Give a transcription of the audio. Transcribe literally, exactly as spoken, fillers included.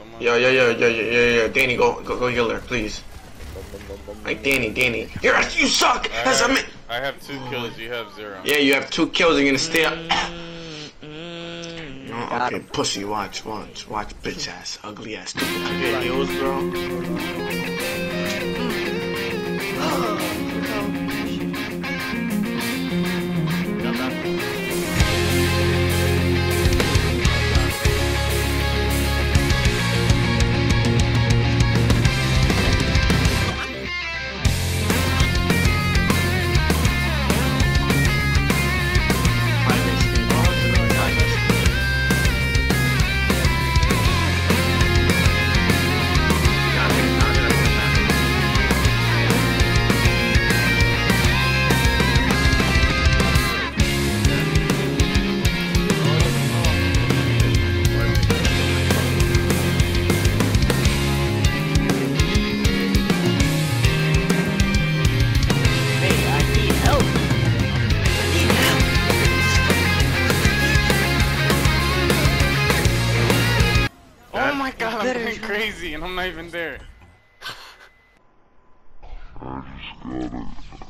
Yo, yo, yo, yo, yo, yo, yo, Danny, go, go, go heal her, please. Like Danny, Danny, you're you suck. I That's have, a man. I have two kills. You have zero. Yeah, you have two kills. You're gonna stay up. No, okay, pussy. Watch, watch, watch, bitch ass, ugly ass. I get heals, bro. Oh my god, I'm going crazy and I'm not even there. I just got it.